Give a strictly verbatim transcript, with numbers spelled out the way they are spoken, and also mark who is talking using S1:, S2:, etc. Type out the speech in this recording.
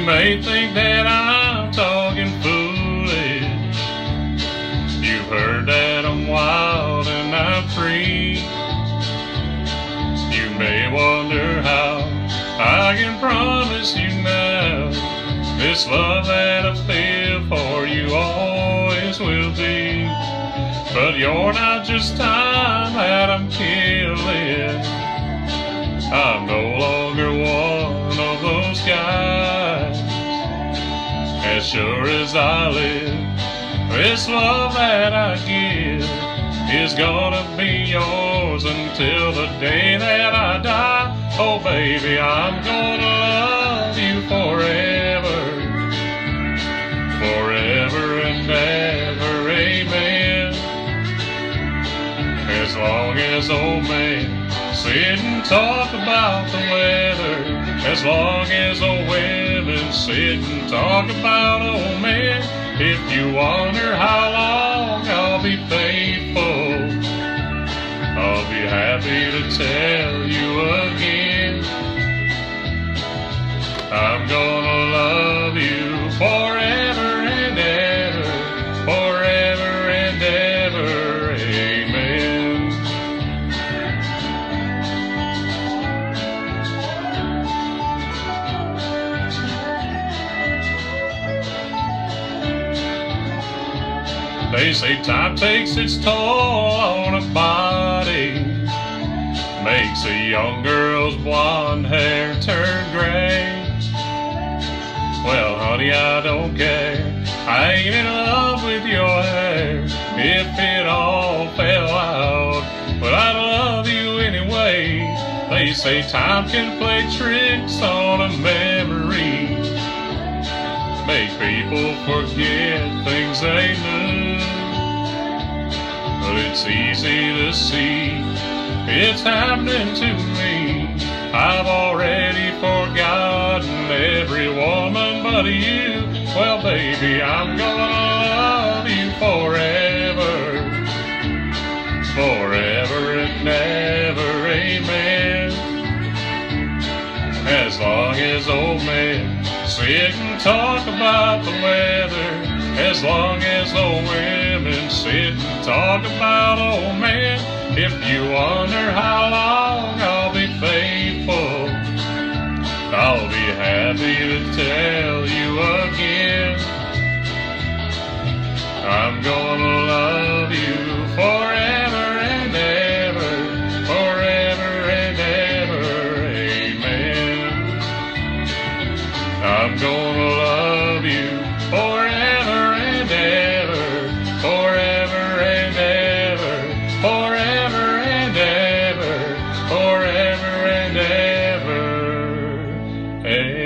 S1: may think that I'm talking foolish. You've heard that I'm wild and I'm free. You may wonder how I can promise you now this love that I feel for you always will be. But you're not just time that I'm killing. I'm no longer one of those guys. As sure as I live, this love that I give is gonna be yours until the day that I die. Oh baby, I'm gonna love you forever, forever and ever, amen. As long as old man sit and talk about the weather, as long as old women sit and talk about old men. If you wonder how long I'll be faithful, I'll be happy to tell you again. I'm gonna love you forever and ever, forever and ever, amen. They say time takes its toll on a body, makes a young girl's blonde hair turn gray. Well, honey, I don't care. I ain't in love with your hair if it all fell out, but I'd love you anyway. They say time can play tricks on a memory, make people forget things they knew. But it's easy to see it's happening to me. I've already forgotten every woman but you. Well, baby, I'm gonna love you forever, forever and ever, amen. As long as old men sit and talk about the weather, as long as old women sit and talk about old men. If you wonder how long I'll be faithful, I'll be happy to tell you again. I'm gonna love you forever and ever, forever and ever, amen. I'm gonna love you forever and ever, forever and ever, forever and ever, forever and ever, amen.